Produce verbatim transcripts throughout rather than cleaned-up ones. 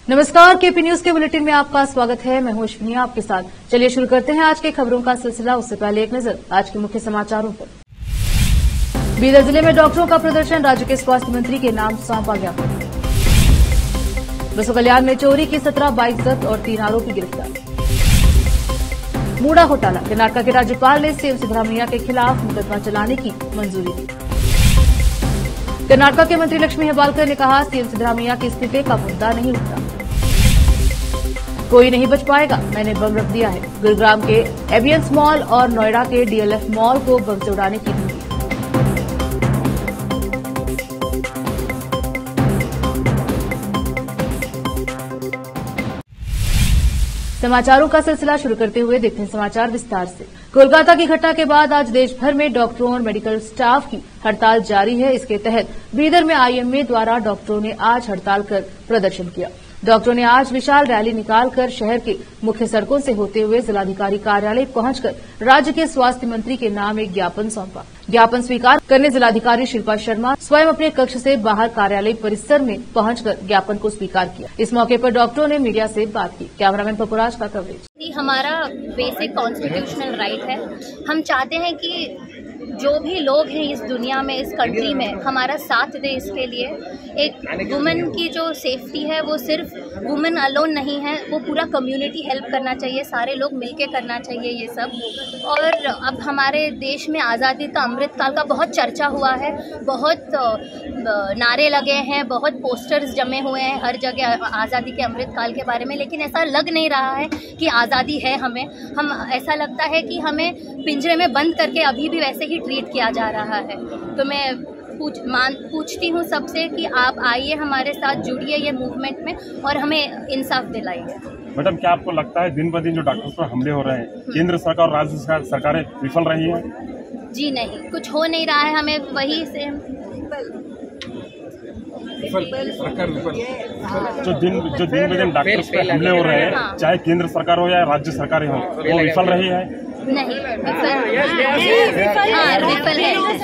नमस्कार, KP news के bulletin में आपका स्वागत है। मैं हूं अश्विनी आपके साथ। चलिए शुरू करते हैं आज के खबरों का सिलसिला। उससे पहले एक नजर आज के मुख्य समाचारों पर। बीदर जिले में डॉक्टरों का प्रदर्शन, राज्य के स्वास्थ्य मंत्री के नाम सौंपा गया। बसवा कल्याण में चोरी की सत्रह बाइक जब्त और तीन आरोपी गिरफ्तार। मूडा घोटाला, कर्नाटक के राज्यपाल ने सीएम सिद्धरामैया के खिलाफ मुकदमा चलाने की मंजूरी दी। कर्नाटक के मंत्री लक्ष्मी हेब्बालकर ने कहा, सीएम सिद्धरामैया के इस्तीफे का मुद्दा नहीं उठता, कोई नहीं बच पाएगा, मैंने बम रख दिया है। गुरुग्राम के एवियंस मॉल और नोएडा के डीएलएफ मॉल को बम से उड़ाने की धमकी। समाचारों का सिलसिला शुरू करते हुए देखते हैं समाचार विस्तार से। कोलकाता की घटना के बाद आज देश भर में डॉक्टरों और मेडिकल स्टाफ की हड़ताल जारी है। इसके तहत बीदर में आईएमए द्वारा डॉक्टरों ने आज हड़ताल कर प्रदर्शन किया। डॉक्टरों ने आज विशाल रैली निकालकर शहर के मुख्य सड़कों से होते हुए जिलाधिकारी कार्यालय पहुंचकर राज्य के स्वास्थ्य मंत्री के नाम एक ज्ञापन सौंपा। ज्ञापन स्वीकार करने जिलाधिकारी शिल्पा शर्मा स्वयं अपने कक्ष से बाहर कार्यालय परिसर में पहुंचकर ज्ञापन को स्वीकार किया। इस मौके पर डॉक्टरों ने मीडिया से बात की। कैमरामैन पपुराज का कवरेज। हमारा बेसिक कॉन्स्टिट्यूशनल राइट है। हम चाहते हैं कि जो भी लोग हैं इस दुनिया में, इस कंट्री में, हमारा साथ दे। इसके लिए एक वुमेन की जो सेफ्टी है वो सिर्फ वुमेन अलोन नहीं है, वो पूरा कम्युनिटी हेल्प करना चाहिए, सारे लोग मिलके करना चाहिए ये सब। और अब हमारे देश में आज़ादी का अमृत काल का बहुत चर्चा हुआ है, बहुत नारे लगे हैं, बहुत पोस्टर्स जमे हुए हैं हर जगह आज़ादी के अमृत काल के बारे में, लेकिन ऐसा लग नहीं रहा है कि आज़ादी है हमें। हम ऐसा लगता है कि हमें पिंजरे में बंद करके अभी भी वैसे ही ट्रीट किया जा रहा है। तो मैं पूछ मान पूछती हूँ सबसे कि आप आइए, हमारे साथ जुड़िए ये मूवमेंट में और हमें इंसाफ दिलाइए। मैडम, क्या आपको लगता है दिन ब दिन जो डॉक्टर्स पर हमले हो रहे हैं, केंद्र सरकार और राज्य सरकारें विफल रही हैं? जी नहीं, कुछ हो नहीं रहा है। हमें वही से जो दिन जो दिन ब दिन डॉक्टर्स पर हमले हो रहे हैं, हाँ। चाहे केंद्र सरकार हो या राज्य सरकारें हो, वो विफल रही है? नहीं, विफल हाँ विफल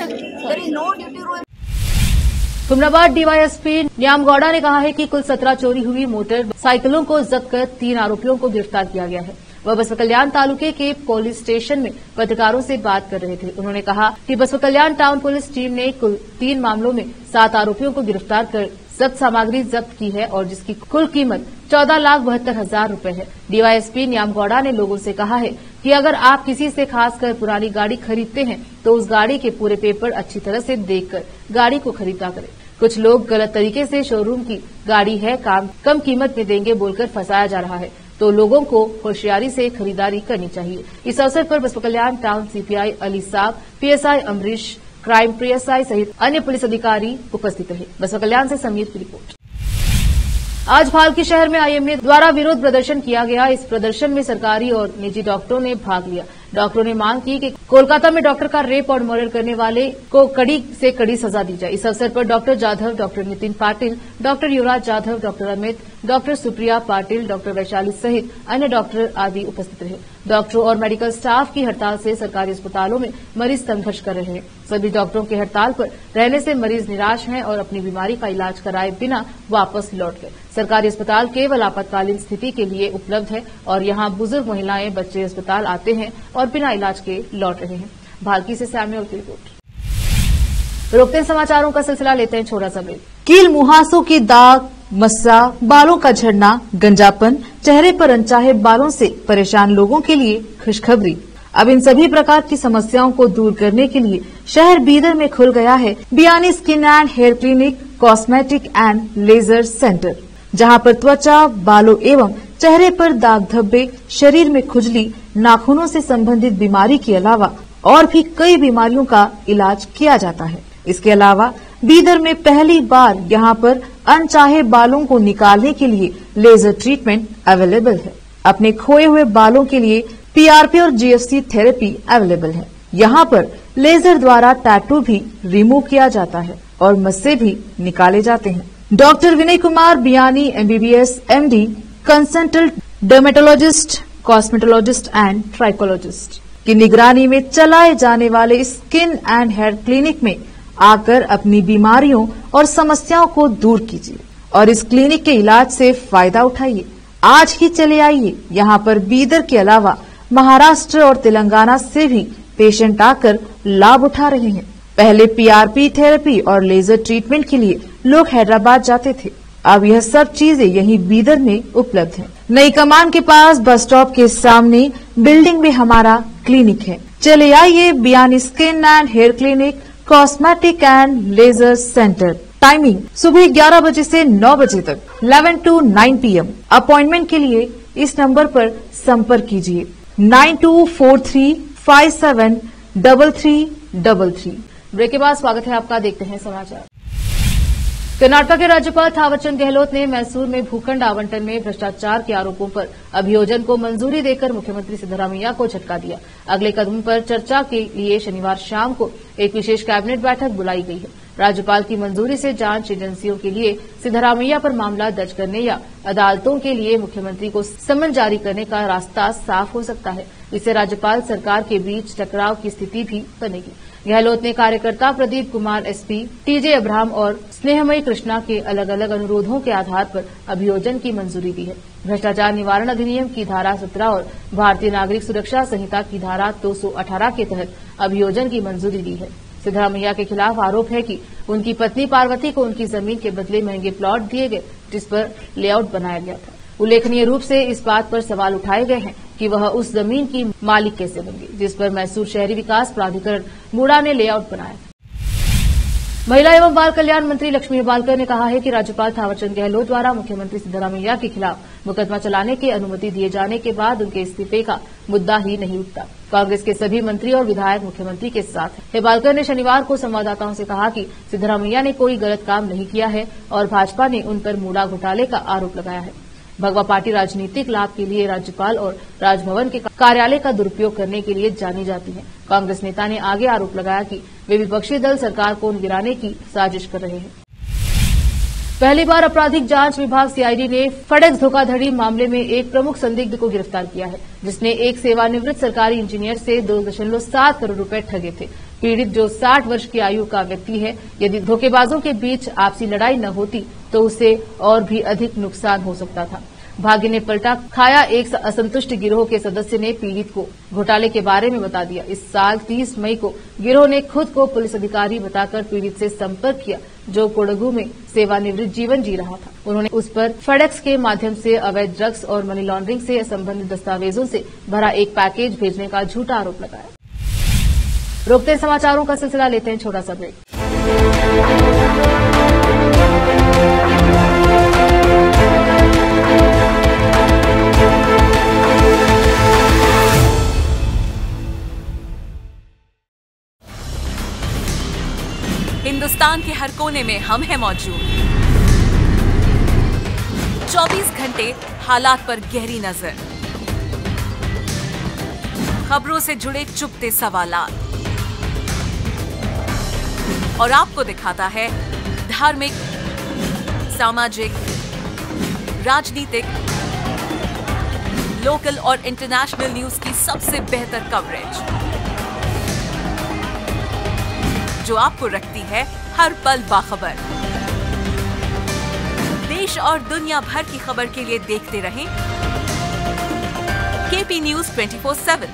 है। तुमनाबाद डीवाईएसपी न्यामगौड़ा ने कहा है कि कुल सत्रह चोरी हुई मोटरसाइकिलों को जब्त कर तीन आरोपियों को गिरफ्तार किया गया है। वह बसवा कल्याण तालुके के पुलिस स्टेशन में पत्रकारों से बात कर रहे थे। उन्होंने कहा कि बसवा कल्याण टाउन पुलिस टीम ने कुल तीन मामलों में सात आरोपियों को गिरफ्तार कर जब्त सामग्री जब्त की है और जिसकी कुल कीमत चौदह लाख बहत्तर हजार रूपये है। डीवाईएसपी न्यामगौड़ा ने लोगों से कहा है कि अगर आप किसी से खासकर पुरानी गाड़ी खरीदते हैं तो उस गाड़ी के पूरे पेपर अच्छी तरह से देखकर गाड़ी को खरीदा करें। कुछ लोग गलत तरीके से शोरूम की गाड़ी है, काम कम कीमत में देंगे बोलकर फंसाया जा रहा है, तो लोगों को होशियारी से खरीदारी करनी चाहिए। इस अवसर पर बसवा कल्याण टाउन सीपीआई अली साहब, पीएसआई अमरीश, क्राइम पीएसआई सहित अन्य पुलिस अधिकारी उपस्थित रहे। बसवा कल्याण से समीर की रिपोर्ट। आज भालकी शहर में आईएमए द्वारा विरोध प्रदर्शन किया गया। इस प्रदर्शन में सरकारी और निजी डॉक्टरों ने भाग लिया। डॉक्टरों ने मांग की कि कोलकाता में डॉक्टर का रेप और मर्डर करने वाले को कड़ी से कड़ी सजा दी जाए। इस अवसर पर doctor Jadhav, doctor Nitin Patil, doctor Yuvraj Jadhav, doctor Amit, doctor Supriya Patil, doctor Vaishali सहित अन्य डॉक्टर आदि उपस्थित रहे। डॉक्टरों और मेडिकल स्टाफ की हड़ताल से सरकारी अस्पतालों में मरीज संघर्ष कर रहे हैं। सभी डॉक्टरों की हड़ताल पर रहने से मरीज निराश हैं और अपनी बीमारी का इलाज कराए बिना वापस लौट गए। सरकारी अस्पताल केवल आपातकालीन स्थिति के लिए उपलब्ध है और यहां बुजुर्ग महिलाएं, बच्चे अस्पताल आते हैं और बिना इलाज के लौट रहे हैं। भालकी से सैम्यूअल की रिपोर्ट। रोकते हैं समाचारों का सिलसिला, लेते हैं छोटा सा ब्रेक। कील मुहासों की दाग, मस्सा, बालों का झड़ना, गंजापन, चेहरे पर अनचाहे बालों से परेशान लोगों के लिए खुशखबरी। अब इन सभी प्रकार की समस्याओं को दूर करने के लिए शहर बीदर में खुल गया है Biyani skin and hair clinic, cosmetic and laser centre, जहां पर त्वचा, बालों एवं चेहरे पर दाग धब्बे, शरीर में खुजली, नाखूनों से संबंधित बीमारी के अलावा और भी कई बीमारियों का इलाज किया जाता है। इसके अलावा बीदर में पहली बार यहां पर अनचाहे बालों को निकालने के लिए लेजर ट्रीटमेंट अवेलेबल है। अपने खोए हुए बालों के लिए पीआरपी और जीएफसी थेरेपी अवेलेबल है। यहां पर लेजर द्वारा टैटू भी रिमूव किया जाता है और मस्से भी निकाले जाते हैं। Doctor Vinay Kumar Biyani MBBS MD, consultant dermatologist, cosmetologist and trichologist की निगरानी में चलाए जाने वाले स्किन एंड हेयर क्लिनिक में आकर अपनी बीमारियों और समस्याओं को दूर कीजिए और इस क्लिनिक के इलाज से फायदा उठाइए। आज ही चले आइए। यहाँ पर बीदर के अलावा महाराष्ट्र और तेलंगाना से भी पेशेंट आकर लाभ उठा रहे हैं। पहले पीआरपी थेरेपी और लेजर ट्रीटमेंट के लिए लोग हैदराबाद जाते थे, अब यह सब चीजें यहीं बीदर में उपलब्ध हैं। नई कमान के पास बस स्टॉप के सामने बिल्डिंग में हमारा क्लिनिक है। चले आइए Biyani skin and hair clinic, cosmetic and laser centre. Timing सुबह ग्यारह बजे से नौ बजे तक, ग्यारह टू नौ पी एम। अपॉइंटमेंट के लिए इस नंबर पर संपर्क कीजिए nine two four three five seven double three double three. Break के बाद स्वागत है आपका, देखते हैं समाचार। कर्नाटक के राज्यपाल थावरचंद गहलोत ने मैसूर में भूखंड आवंटन में भ्रष्टाचार के आरोपों पर अभियोजन को मंजूरी देकर मुख्यमंत्री सिद्धरामैया को झटका दिया। अगले कदम पर चर्चा के लिए शनिवार शाम को एक विशेष कैबिनेट बैठक बुलाई गई है। राज्यपाल की मंजूरी से जांच एजेंसियों के लिए सिद्धरामैया पर मामला दर्ज करने या अदालतों के लिए मुख्यमंत्री को समन जारी करने का रास्ता साफ हो सकता है। इससे राज्यपाल सरकार के बीच टकराव की स्थिति भी बनेगी। गहलोत ने कार्यकर्ता Pradeep Kumar SP, TJ Abraham और स्नेहमयी कृष्णा के अलग अलग अनुरोधों के आधार पर अभियोजन की मंजूरी दी है। भ्रष्टाचार निवारण अधिनियम की धारा सत्रह और भारतीय नागरिक सुरक्षा संहिता की धारा दो सौ अठारह के तहत अभियोजन की मंजूरी दी है। सिद्धरामैया के खिलाफ आरोप है कि उनकी पत्नी पार्वती को उनकी जमीन के बदले महंगे प्लॉट दिए गए, जिस पर लेआउट बनाया गया था। उल्लेखनीय रूप से इस बात पर सवाल उठाए गए हैं कि वह उस जमीन की मालिक कैसे बन गई, जिस पर मैसूर शहरी विकास प्राधिकरण मूड़ा ने लेआउट बनाया था। महिला एवं बाल कल्याण मंत्री लक्ष्मी हेबालकर ने कहा है कि राज्यपाल थावरचंद गहलोत द्वारा मुख्यमंत्री सिद्धरामैया के खिलाफ मुकदमा चलाने की अनुमति दिए जाने के बाद उनके इस्तीफे का मुद्दा ही नहीं उठता। कांग्रेस के सभी मंत्री और विधायक मुख्यमंत्री के साथ हैं। हेबालकर ने शनिवार को संवाददाताओं से कहा कि सिद्धरामैया ने कोई गलत काम नहीं किया है और भाजपा ने उन पर मूड़ा घोटाले का आरोप लगाया है। भगवा पार्टी राजनीतिक लाभ के लिए राज्यपाल और राजभवन के कार्यालय का दुरुपयोग करने के लिए जानी जाती है। कांग्रेस नेता ने आगे आरोप लगाया कि वे विपक्षी दल सरकार को गिराने की साजिश कर रहे हैं। पहली बार आपराधिक जांच विभाग सीआईडी ने फडेक्स धोखाधड़ी मामले में एक प्रमुख संदिग्ध को गिरफ्तार किया है, जिसने एक सेवानिवृत्त सरकारी इंजीनियर से दो दशमलव सात करोड़ रुपए ठगे थे। पीड़ित जो साठ वर्ष की आयु का व्यक्ति है, यदि धोखेबाजों के बीच आपसी लड़ाई न होती तो उसे और भी अधिक नुकसान हो सकता था। भाग्य ने पलटा खाया। एक असंतुष्ट गिरोह के सदस्य ने पीड़ित को घोटाले के बारे में बता दिया। इस साल तीस मई को गिरोह ने खुद को पुलिस अधिकारी बताकर पीड़ित से संपर्क किया, जो कोडगू में सेवानिवृत्त जीवन जी रहा था। उन्होंने उस पर फेडेक्स के माध्यम से अवैध ड्रग्स और मनी लॉन्ड्रिंग से संबंधित दस्तावेजों से भरा एक पैकेज भेजने का झूठा आरोप लगाया। रोकते समाचारों का सिलसिला, लेते हैं छोटा सा ब्रेक। हिंदुस्तान के हर कोने में हम हैं मौजूद। चौबीस घंटे हालात पर गहरी नजर, खबरों से जुड़े चुपते सवालात, और आपको दिखाता है धार्मिक, सामाजिक, राजनीतिक, लोकल और इंटरनेशनल न्यूज की सबसे बेहतर कवरेज, जो आपको रखती है हर पल बाखबर। देश और दुनिया भर की खबर के लिए देखते रहें KP news twenty four seven.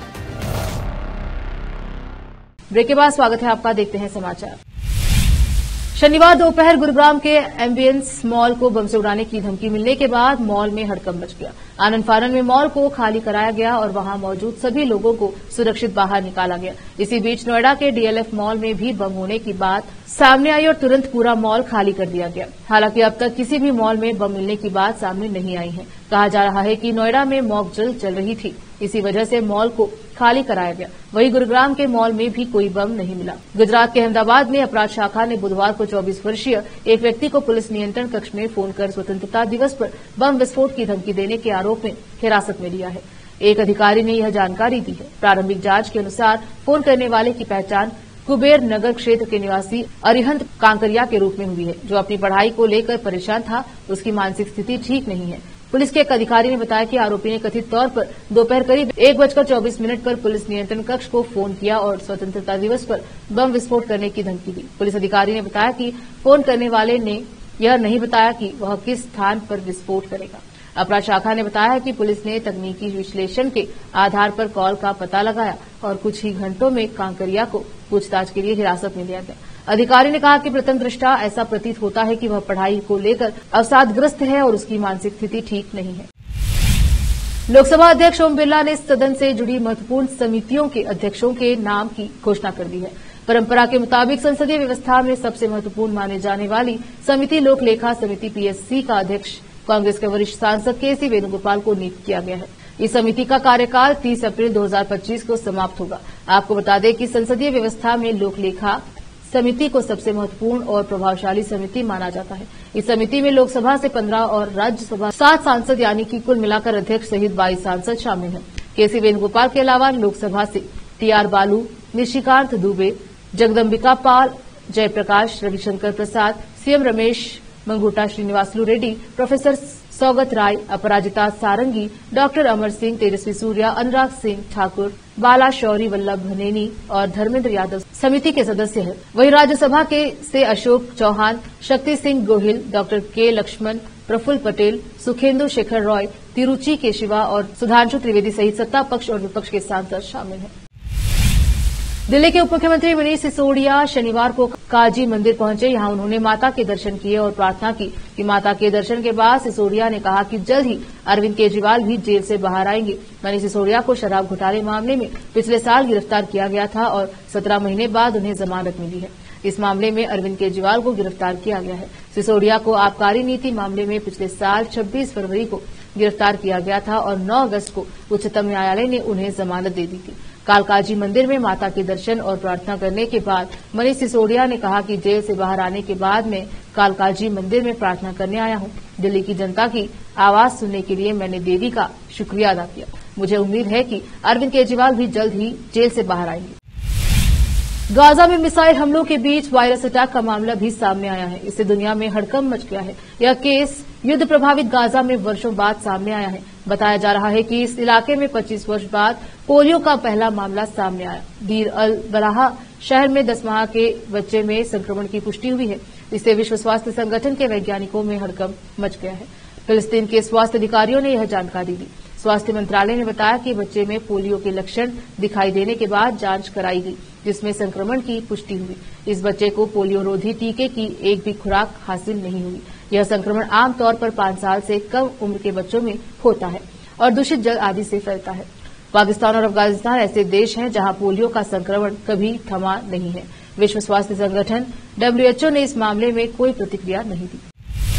Break के बाद स्वागत है आपका, देखते हैं समाचार। शनिवार दोपहर गुरुग्राम के एम्बियंस मॉल को बम से उड़ाने की धमकी मिलने के बाद मॉल में हड़कंप मच गया। आनंद फानन में मॉल को खाली कराया गया और वहां मौजूद सभी लोगों को सुरक्षित बाहर निकाला गया। इसी बीच नोएडा के डीएलएफ मॉल में भी बम होने की बात सामने आई और तुरंत पूरा मॉल खाली कर दिया गया। हालांकि अब तक किसी भी मॉल में बम मिलने की बात सामने नहीं आई है। कहा जा रहा है कि नोएडा में मॉक ड्रिल चल रही थी, इसी वजह से मॉल को खाली कराया गया। वहीं गुरुग्राम के मॉल में भी कोई बम नहीं मिला। गुजरात के अहमदाबाद में अपराध शाखा ने बुधवार को चौबीस वर्षीय एक व्यक्ति को पुलिस नियंत्रण कक्ष में फोन कर स्वतंत्रता दिवस पर बम विस्फोट की धमकी देने के आरोप में हिरासत में लिया है। एक अधिकारी ने यह जानकारी दी है। प्रारंभिक जांच के अनुसार फोन करने वाले की पहचान कुबेर नगर क्षेत्र के निवासी अरिहंत कांकरिया के रूप में हुई है, जो अपनी पढ़ाई को लेकर परेशान था। उसकी मानसिक स्थिति ठीक नहीं है। पुलिस के एक अधिकारी ने बताया कि आरोपी ने कथित तौर पर दोपहर करीब एक बजकर चौबीस मिनट पर पुलिस नियंत्रण कक्ष को फोन किया और स्वतंत्रता दिवस पर बम विस्फोट करने की धमकी दी। पुलिस अधिकारी ने बताया कि फोन करने वाले ने यह नहीं बताया कि वह किस स्थान पर विस्फोट करेगा। अपराध शाखा ने बताया कि पुलिस ने तकनीकी विश्लेषण के आधार पर कॉल का पता लगाया और कुछ ही घंटों में कांकरिया को पूछताछ के लिए हिरासत में लिया गया। अधिकारी ने कहा कि प्रथम दृष्टा ऐसा प्रतीत होता है कि वह पढ़ाई को लेकर अवसादग्रस्त है और उसकी मानसिक स्थिति ठीक नहीं है। लोकसभा अध्यक्ष ओम बिरला ने सदन से जुड़ी महत्वपूर्ण समितियों के अध्यक्षों के नाम की घोषणा कर दी है। परंपरा के मुताबिक संसदीय व्यवस्था में सबसे महत्वपूर्ण माने जाने वाली समिति लोक लेखा समिति पीएससी का अध्यक्ष कांग्रेस के वरिष्ठ सांसद केसी वेणुगोपाल को नियुक्त किया गया है। इस समिति का कार्यकाल तीस अप्रैल दो हज़ार पच्चीस को समाप्त होगा। आपको बता दें कि संसदीय व्यवस्था में लोक लेखा समिति को सबसे महत्वपूर्ण और प्रभावशाली समिति माना जाता है। इस समिति में लोकसभा से पंद्रह और राज्यसभा सात सांसद यानी कि कुल मिलाकर अध्यक्ष सहित बाईस सांसद शामिल हैं। केसी वेणुगोपाल के अलावा लोकसभा से TR Baalu, Nishikant Dubey, Jagdambika Pal, Jaiprakash, Ravishankar Prasad, CM Ramesh, Manguta Sreenivasulu Reddy, professor Saugata Roy, Aparajita Sarangi, doctor Amar Singh, Tejasvi Surya, Anurag Singh Thakur, Bala Showry, Vallabh Bhaneni और धर्मेंद्र यादव समिति के सदस्य हैं। वहीं राज्यसभा के से अशोक चौहान, शक्ति सिंह गोहिल, डॉक्टर के लक्ष्मण, प्रफुल्ल पटेल, सुखेंदु शेखर रॉय, तिरुचि केशिवा और सुधांशु त्रिवेदी सहित सत्ता पक्ष और विपक्ष के सांसद शामिल हैं। दिल्ली के उप मुख्यमंत्री मनीष सिसोदिया शनिवार को काजी मंदिर पहुंचे। यहां उन्होंने माता के दर्शन किए और प्रार्थना की कि माता के दर्शन के बाद सिसोदिया ने कहा कि जल्द ही अरविंद केजरीवाल भी जेल से बाहर आएंगे। मनीष सिसोदिया को शराब घोटाले मामले में पिछले साल गिरफ्तार किया गया था और सत्रह महीने बाद उन्हें जमानत मिली है। इस मामले में अरविंद केजरीवाल को गिरफ्तार किया गया है। सिसोदिया को आबकारी नीति मामले में पिछले साल छब्बीस फरवरी को गिरफ्तार किया गया था और नौ अगस्त को उच्चतम न्यायालय ने उन्हें जमानत दे दी थी। कालकाजी मंदिर में माता के दर्शन और प्रार्थना करने के बाद मनीष सिसोदिया ने कहा कि जेल से बाहर आने के बाद मैं कालकाजी मंदिर में प्रार्थना करने आया हूं। दिल्ली की जनता की आवाज सुनने के लिए मैंने देवी का शुक्रिया अदा किया। मुझे उम्मीद है कि अरविंद केजरीवाल भी जल्द ही जेल से बाहर आएंगे। गाजा में मिसाइल हमलों के बीच वायरस अटैक का मामला भी सामने आया है। इससे दुनिया में हड़कंप मच गया है। यह केस युद्ध प्रभावित गाजा में वर्षों बाद सामने आया है। बताया जा रहा है कि इस इलाके में पच्चीस वर्ष बाद पोलियो का पहला मामला सामने आया। दीर अल बलाहा शहर में दस माह के बच्चे में संक्रमण की पुष्टि हुई है। इससे विश्व स्वास्थ्य संगठन के वैज्ञानिकों में हड़कंप मच गया है। फिलिस्तीन के स्वास्थ्य अधिकारियों ने यह जानकारी दी। स्वास्थ्य मंत्रालय ने बताया कि बच्चे में पोलियो के लक्षण दिखाई देने के बाद जांच कराई गई, जिसमें संक्रमण की पुष्टि हुई। इस बच्चे को पोलियो रोधी टीके की एक भी खुराक हासिल नहीं हुई। यह संक्रमण आमतौर पर पांच साल से कम उम्र के बच्चों में होता है और दूषित जल आदि से फैलता है। पाकिस्तान और अफगानिस्तान ऐसे देश हैं जहां पोलियो का संक्रमण कभी थमा नहीं है। विश्व स्वास्थ्य संगठन डब्ल्यूएचओ ने इस मामले में कोई प्रतिक्रिया नहीं दी।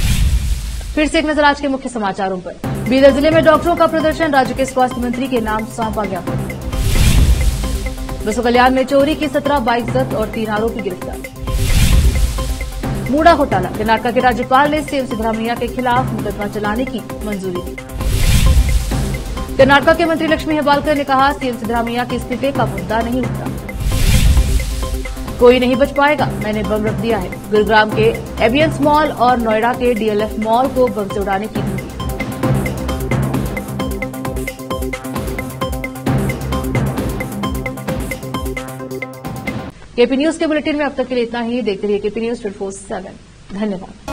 फिर से एक नजर आज के मुख्य समाचारों पर। बीदर जिले में डॉक्टरों का प्रदर्शन, राज्य के स्वास्थ्य मंत्री के नाम सौंपा गया। बसु कल्याण में चोरी की सत्रह बाइक जब्त और तीन आरोपी गिरफ्तार। मूडा घोटाला, कर्नाटक के राज्यपाल ने सीएम सिद्धरामैया के खिलाफ मुकदमा चलाने की मंजूरी दी। कर्नाटक के मंत्री लक्ष्मी हेबालकर ने कहा, सीएम सिद्धरामैया के इस्तीफे का मुद्दा नहीं उठता, कोई नहीं बच पाएगा, मैंने बम रख दिया है। गुरुग्राम के एबियंस मॉल और नोएडा के डीएलएफ मॉल को बम से उड़ाने की धमकी। केपी न्यूज के बुलेटिन में अब तक के लिए इतना ही। देखते रहिए KP news twenty four seven. धन्यवाद।